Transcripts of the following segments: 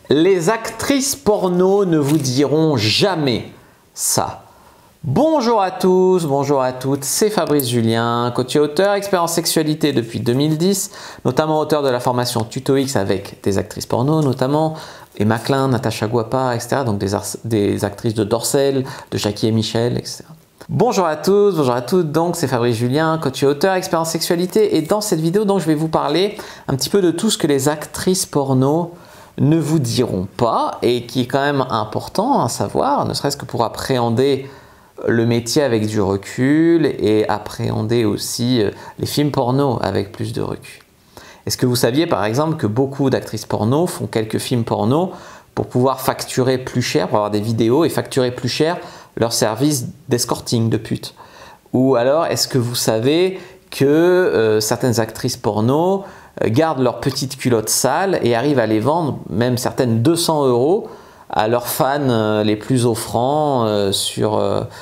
Les actrices porno ne vous diront jamais ça. Bonjour à tous, bonjour à toutes, c'est Fabrice Julien, coach et auteur, expert en sexualité depuis 2010, notamment auteur de la formation Tuto X avec des actrices porno, notamment Emma Klein, Natacha Guapa, etc. Donc des actrices de Dorsel, de Jackie et Michel, etc. Bonjour à tous, bonjour à toutes, donc c'est Fabrice Julien, coach et auteur, expert en sexualité, et dans cette vidéo, donc, je vais vous parler un petit peu de tout ce que les actrices porno ne vous diront pas et qui est quand même important à savoir, ne serait-ce que pour appréhender le métier avec du recul et appréhender aussi les films porno avec plus de recul. Est-ce que vous saviez par exemple que beaucoup d'actrices porno font quelques films porno pour pouvoir facturer plus cher, pour avoir des vidéos et facturer plus cher leur service d'escorting de pute? Ou alors est-ce que vous savez que certaines actrices porno gardent leurs petites culottes sales et arrivent à les vendre, même certaines 200 € à leurs fans les plus offrants sur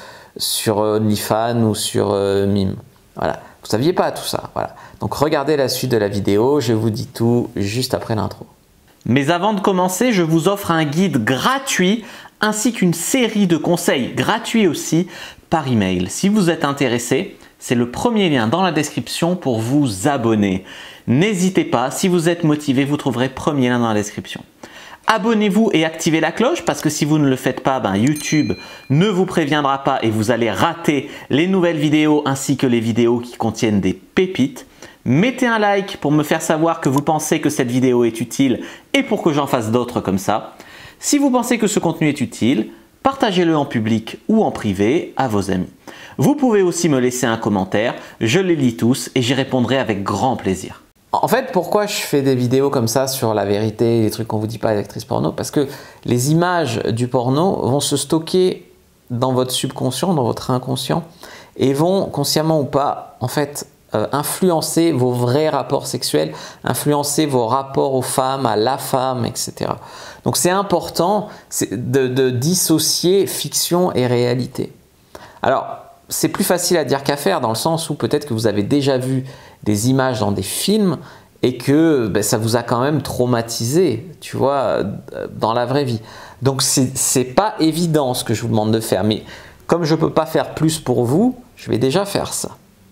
OnlyFans ou sur Mime. Voilà. Vous ne saviez pas tout ça. Voilà. Donc regardez la suite de la vidéo, je vous dis tout juste après l'intro. Mais avant de commencer, je vous offre un guide gratuit ainsi qu'une série de conseils gratuits aussi par email. Si vous êtes intéressé, c'est le premier lien dans la description pour vous abonner. N'hésitez pas, si vous êtes motivé, vous trouverez premier lien dans la description. Abonnez-vous et activez la cloche parce que si vous ne le faites pas, YouTube ne vous préviendra pas et vous allez rater les nouvelles vidéos ainsi que les vidéos qui contiennent des pépites. Mettez un like pour me faire savoir que vous pensez que cette vidéo est utile et pour que j'en fasse d'autres comme ça. Si vous pensez que ce contenu est utile, partagez-le en public ou en privé à vos amis. Vous pouvez aussi me laisser un commentaire, je les lis tous et j'y répondrai avec grand plaisir. En fait, pourquoi je fais des vidéos comme ça sur la vérité, les trucs qu'on vous dit pas les actrices porno? Parce que les images du porno vont se stocker dans votre subconscient, dans votre inconscient et vont, consciemment ou pas, en fait, influencer vos vrais rapports sexuels, influencer vos rapports aux femmes, à la femme, etc. Donc c'est important de dissocier fiction et réalité. Alors, c'est plus facile à dire qu'à faire dans le sens où peut-être que vous avez déjà vu des images dans des films et que ça vous a quand même traumatisé, tu vois, dans la vraie vie. Donc c'est pas évident ce que je vous demande de faire, mais comme je peux pas faire plus pour vous, je vais déjà faire ça.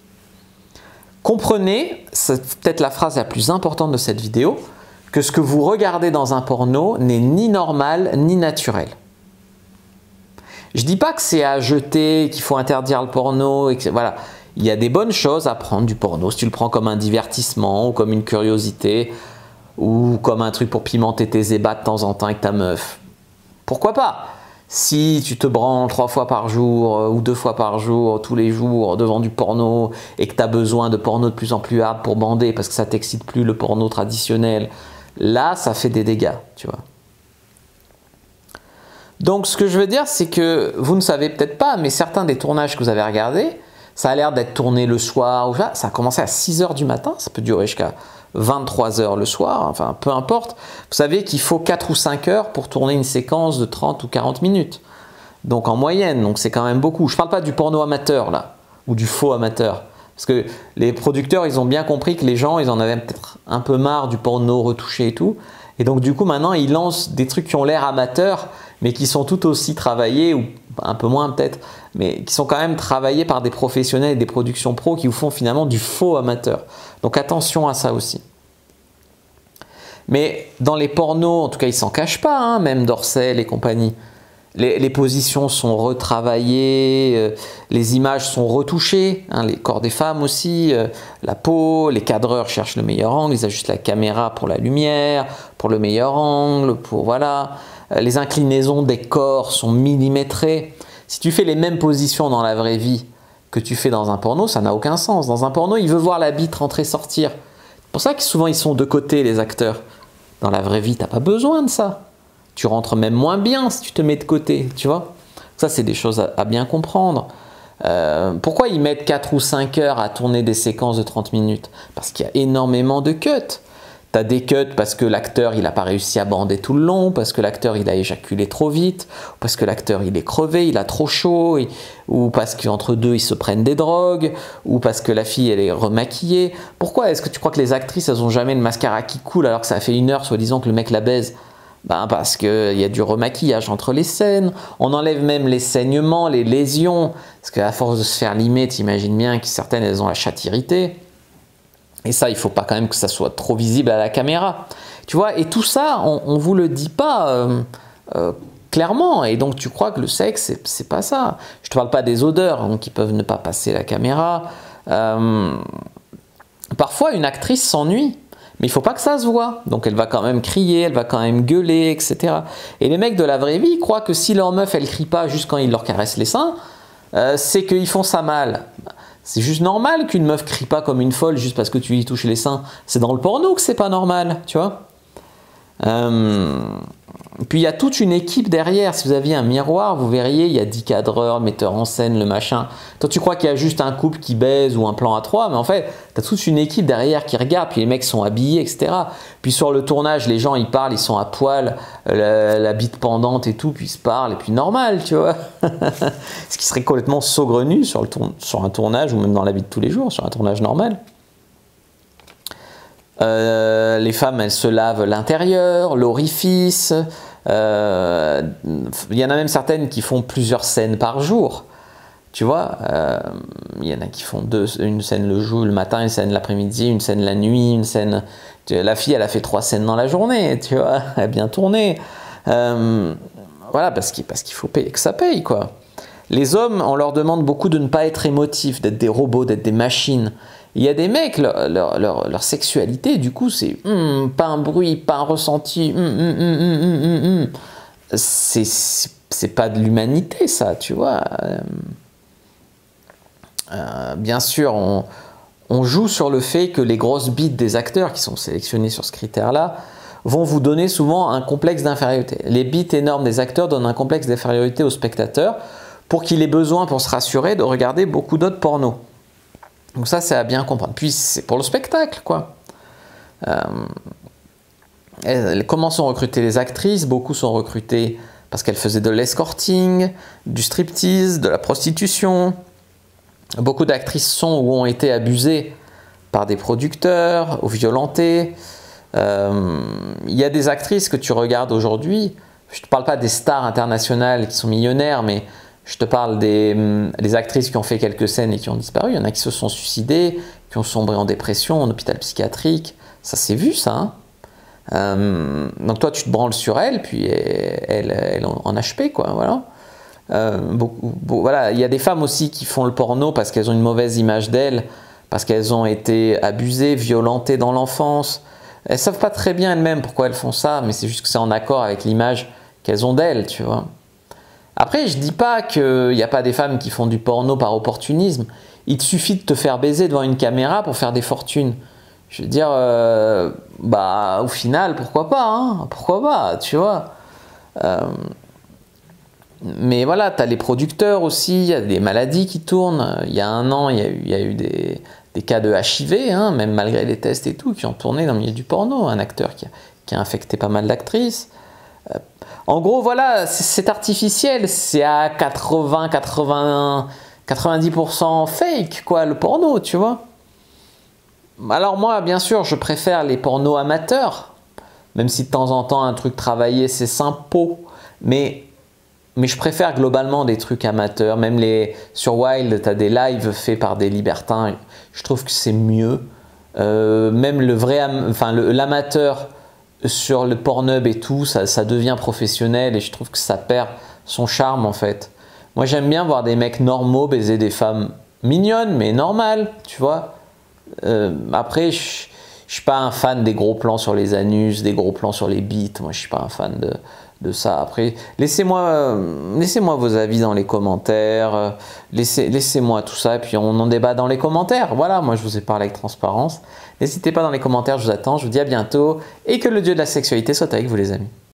Comprenez, c'est peut-être la phrase la plus importante de cette vidéo, que ce que vous regardez dans un porno n'est ni normal ni naturel. Je dis pas que c'est à jeter, qu'il faut interdire le porno, et que, voilà. Il y a des bonnes choses à prendre du porno, si tu le prends comme un divertissement ou comme une curiosité ou comme un truc pour pimenter tes ébats de temps en temps avec ta meuf. Pourquoi pas? Si tu te branles 3 fois par jour ou 2 fois par jour, tous les jours, devant du porno et que tu as besoin de porno de plus en plus hard pour bander parce que ça t'excite plus le porno traditionnel, là, ça fait des dégâts, tu vois. Donc, ce que je veux dire, c'est que vous ne savez peut-être pas, mais certains des tournages que vous avez regardés, ça a l'air d'être tourné le soir, ou ça a commencé à 6 h du matin, ça peut durer jusqu'à 23 h le soir, enfin peu importe. Vous savez qu'il faut 4 ou 5 heures pour tourner une séquence de 30 ou 40 minutes. Donc en moyenne, donc c'est quand même beaucoup. Je ne parle pas du porno amateur là, ou du faux amateur. Parce que les producteurs, ils ont bien compris que les gens, ils en avaient peut-être un peu marre du porno retouché et tout. Et donc du coup maintenant, ils lancent des trucs qui ont l'air amateurs, mais qui sont tout aussi travaillés, ou un peu moins peut-être, mais qui sont quand même travaillés par des professionnels et des productions pro qui vous font finalement du faux amateur. Donc attention à ça aussi. Mais dans les pornos, en tout cas ils s'en cachent pas, hein, même Dorsel et compagnie. Les positions sont retravaillées, les images sont retouchées, hein, les corps des femmes aussi, la peau, les cadreurs cherchent le meilleur angle, ils ajustent la caméra pour la lumière, pour le meilleur angle, pour voilà. Les inclinaisons des corps sont millimétrées. Si tu fais les mêmes positions dans la vraie vie que tu fais dans un porno, ça n'a aucun sens. Dans un porno, il veut voir la bite rentrer-sortir. C'est pour ça que souvent ils sont de côté, les acteurs. Dans la vraie vie, tu n'as pas besoin de ça. Tu rentres même moins bien si tu te mets de côté, tu vois. Ça, c'est des choses à bien comprendre. Pourquoi ils mettent 4 ou 5 heures à tourner des séquences de 30 minutes? Parce qu'il y a énormément de cuts. Tu as des cuts parce que l'acteur il n'a pas réussi à bander tout le long, parce que l'acteur il a éjaculé trop vite, parce que l'acteur il est crevé, il a trop chaud, ou parce qu'entre deux ils se prennent des drogues, ou parce que la fille elle est remaquillée. Pourquoi est-ce que tu crois que les actrices elles ont jamais le mascara qui coule alors que ça fait 1 heure soi-disant que le mec la baise? Ben parce qu'il y a du remaquillage entre les scènes, on enlève même les saignements, les lésions, parce qu'à force de se faire limer, t'imagines bien que certaines elles ont la chatte irritée. Et ça, il faut pas quand même que ça soit trop visible à la caméra. Tu vois, et tout ça, on vous le dit pas clairement, et donc tu crois que le sexe, c'est pas ça. Je te parle pas des odeurs, hein, qui peuvent ne pas passer la caméra. Parfois, une actrice s'ennuie. Mais il ne faut pas que ça se voit. Donc elle va quand même crier, elle va quand même gueuler, etc. Et les mecs de la vraie vie, ils croient que si leur meuf, elle crie pas juste quand ils leur caressent les seins, c'est qu'ils font ça mal. C'est juste normal qu'une meuf crie pas comme une folle juste parce que tu lui touches les seins. C'est dans le porno que c'est pas normal, tu vois. Puis il y a toute une équipe derrière. Si vous aviez un miroir, vous verriez, il y a 10 cadreurs, metteurs en scène, le machin. Toi, tu crois qu'il y a juste un couple qui baise ou un plan à 3, mais en fait, tu as toute une équipe derrière qui regarde, puis les mecs sont habillés, etc. Puis sur le tournage, les gens, ils parlent, ils sont à poil, la bite pendante et tout, puis ils se parlent, et puis normal, tu vois. Ce qui serait complètement saugrenu sur un tournage, ou même dans la vie de tous les jours, sur un tournage normal. Les femmes, elles se lavent l'intérieur, l'orifice. Il y en a même certaines qui font plusieurs scènes par jour. Tu vois, il y en a qui font une scène le jour, le matin, une scène l'après-midi, une scène la nuit, une scène. La fille, elle a fait 3 scènes dans la journée, tu vois, elle a bien tourné. Voilà, parce qu'il faut payer, que ça paye, quoi. Les hommes, on leur demande beaucoup de ne pas être émotifs, d'être des robots, d'être des machines. Il y a des mecs, leur sexualité, du coup, c'est pas un bruit, pas un ressenti. C'est pas de l'humanité, ça, tu vois. Bien sûr, on joue sur le fait que les grosses bites des acteurs qui sont sélectionnés sur ce critère-là vont vous donner souvent un complexe d'infériorité. Les bites énormes des acteurs donnent un complexe d'infériorité au spectateur pour qu'il ait besoin, pour se rassurer, de regarder beaucoup d'autres pornos. Donc ça, c'est à bien comprendre. Puis c'est pour le spectacle, quoi. Comment sont recrutées les actrices? Beaucoup sont recrutées parce qu'elles faisaient de l'escorting, du striptease, de la prostitution. Beaucoup d'actrices sont ou ont été abusées par des producteurs, ou violentées. Il y a des actrices que tu regardes aujourd'hui, je ne te parle pas des stars internationales qui sont millionnaires, mais je te parle des actrices qui ont fait quelques scènes et qui ont disparu. Il y en a qui se sont suicidées, qui ont sombré en dépression, en hôpital psychiatrique. Ça s'est vu, ça. Hein. Donc toi, tu te branles sur elle, puis elle en HP, quoi. Voilà. Voilà. Il y a des femmes aussi qui font le porno parce qu'elles ont une mauvaise image d'elles, parce qu'elles ont été abusées, violentées dans l'enfance. Elles ne savent pas très bien elles-mêmes pourquoi elles font ça, mais c'est juste que c'est en accord avec l'image qu'elles ont d'elles, tu vois. Après, je dis pas qu'il n'y a pas des femmes qui font du porno par opportunisme. Il te suffit de te faire baiser devant une caméra pour faire des fortunes. Je veux dire, au final, pourquoi pas, hein, pourquoi pas, tu vois. Mais voilà, tu as les producteurs aussi, il y a des maladies qui tournent. Il y a un an, il y a eu des cas de HIV, hein, même malgré les tests et tout, qui ont tourné dans le milieu du porno. Un acteur qui a infecté pas mal d'actrices. En gros, voilà, c'est artificiel, c'est à 90% fake, quoi, le porno, tu vois. Alors moi, bien sûr, je préfère les pornos amateurs, même si de temps en temps, un truc travaillé, c'est sympa, mais je préfère globalement des trucs amateurs. Même sur Wild, tu as des lives faits par des libertins, je trouve que c'est mieux. Même l'amateur sur le Pornhub et tout, ça devient professionnel et je trouve que ça perd son charme en fait. Moi j'aime bien voir des mecs normaux baiser des femmes mignonnes mais normales, tu vois. Après je suis pas un fan des gros plans sur les anus, des gros plans sur les bites, moi je suis pas un fan de ça. Après laissez-moi vos avis dans les commentaires, laissez-moi tout ça et puis on en débat dans les commentaires. Voilà, moi je vous ai parlé avec transparence. N'hésitez pas dans les commentaires, je vous attends, je vous dis à bientôt et que le dieu de la sexualité soit avec vous les amis.